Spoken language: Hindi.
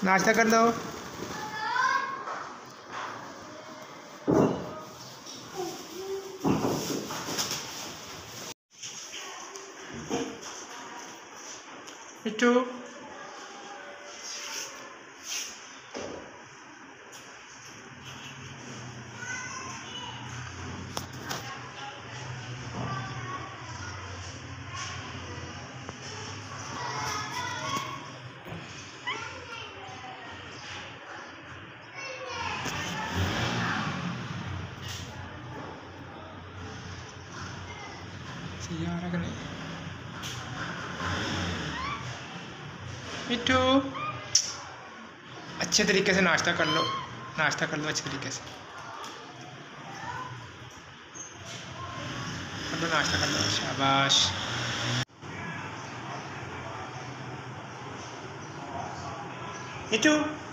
नाश्ता कर लो। मिट्टू सही आ रहा कि नहीं? मिट्टू अच्छे तरीके से नाश्ता कर लो, नाश्ता कर लो अच्छे तरीके से कर लो, नाश्ता कर लो। शाबाश। मिट्टू